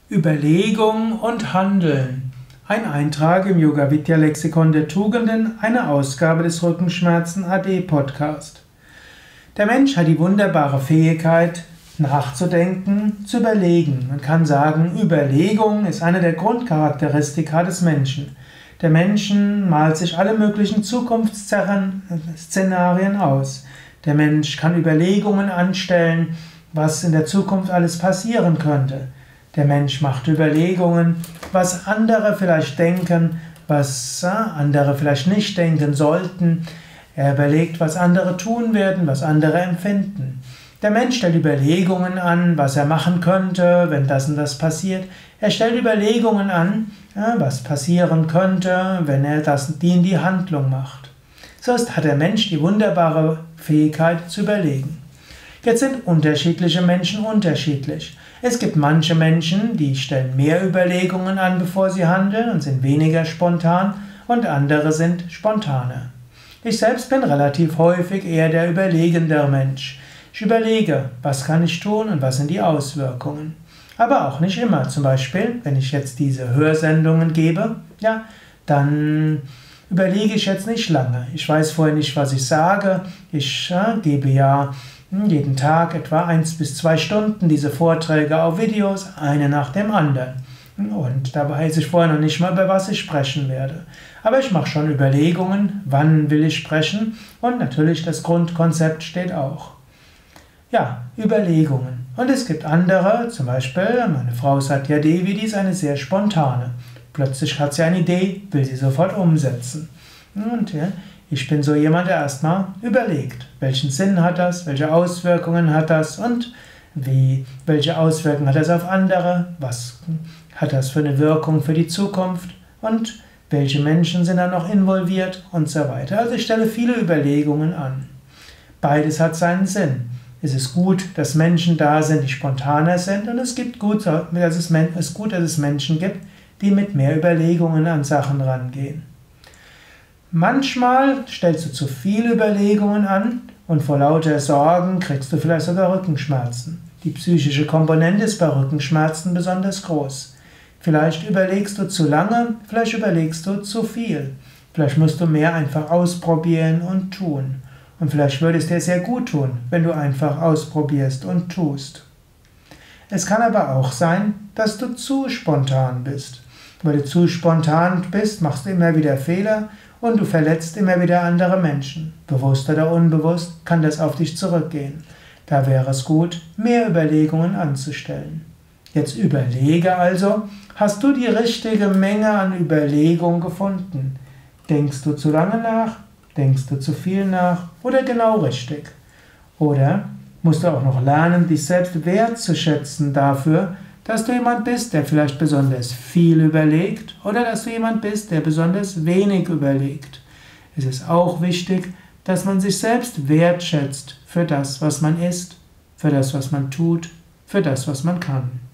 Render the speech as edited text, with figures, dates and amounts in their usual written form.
Überlegung und Handeln. Ein Eintrag im Yoga-Vidya-Lexikon der Tugenden, eine Ausgabe des Rückenschmerzen AD Podcast. Der Mensch hat die wunderbare Fähigkeit, nachzudenken, zu überlegen. Man kann sagen, Überlegung ist eine der Grundcharakteristika des Menschen. Der Mensch malt sich alle möglichen Zukunftsszenarien aus. Der Mensch kann Überlegungen anstellen, was in der Zukunft alles passieren könnte. Der Mensch macht Überlegungen, was andere vielleicht denken, was andere vielleicht nicht denken sollten. Er überlegt, was andere tun werden, was andere empfinden. Der Mensch stellt Überlegungen an, was er machen könnte, wenn das und das passiert. Er stellt Überlegungen an, was passieren könnte, wenn er die in die Handlung macht. So hat der Mensch die wunderbare Fähigkeit zu überlegen. Jetzt sind unterschiedliche Menschen unterschiedlich. Es gibt manche Menschen, die stellen mehr Überlegungen an, bevor sie handeln und sind weniger spontan, und andere sind spontaner. Ich selbst bin relativ häufig eher der überlegendere Mensch. Ich überlege, was kann ich tun und was sind die Auswirkungen. Aber auch nicht immer. Zum Beispiel, wenn ich jetzt diese Hörsendungen gebe, dann überlege ich jetzt nicht lange. Ich weiß vorher nicht, was ich sage. Ich gebe jeden Tag etwa 1 bis 2 Stunden diese Vorträge auf Videos, eine nach dem anderen. Und da weiß ich vorher noch nicht mal, über was ich sprechen werde. Aber ich mache schon Überlegungen, wann will ich sprechen, und natürlich das Grundkonzept steht auch. Überlegungen. Und es gibt andere, zum Beispiel meine Frau Satya Devi, die ist eine sehr spontane. Plötzlich hat sie eine Idee, will sie sofort umsetzen. Und ich bin so jemand, der erstmal überlegt, welchen Sinn hat das, welche Auswirkungen hat das und welche Auswirkungen hat das auf andere, was hat das für eine Wirkung für die Zukunft und welche Menschen sind da noch involviert und so weiter. Also ich stelle viele Überlegungen an. Beides hat seinen Sinn. Es ist gut, dass Menschen da sind, die spontaner sind, und es ist gut, dass es Menschen gibt, die mit mehr Überlegungen an Sachen rangehen. Manchmal stellst du zu viele Überlegungen an und vor lauter Sorgen kriegst du vielleicht sogar Rückenschmerzen. Die psychische Komponente ist bei Rückenschmerzen besonders groß. Vielleicht überlegst du zu lange, vielleicht überlegst du zu viel. Vielleicht musst du mehr einfach ausprobieren und tun. Und vielleicht würde es dir sehr gut tun, wenn du einfach ausprobierst und tust. Es kann aber auch sein, dass du zu spontan bist. Weil du zu spontan bist, machst du immer wieder Fehler und du verletzt immer wieder andere Menschen. Bewusst oder unbewusst kann das auf dich zurückgehen. Da wäre es gut, mehr Überlegungen anzustellen. Jetzt überlege also, hast du die richtige Menge an Überlegung gefunden? Denkst du zu lange nach? Denkst du zu viel nach oder genau richtig? Oder musst du auch noch lernen, dich selbst wertzuschätzen dafür, dass du jemand bist, der vielleicht besonders viel überlegt, oder dass du jemand bist, der besonders wenig überlegt. Es ist auch wichtig, dass man sich selbst wertschätzt für das, was man ist, für das, was man tut, für das, was man kann.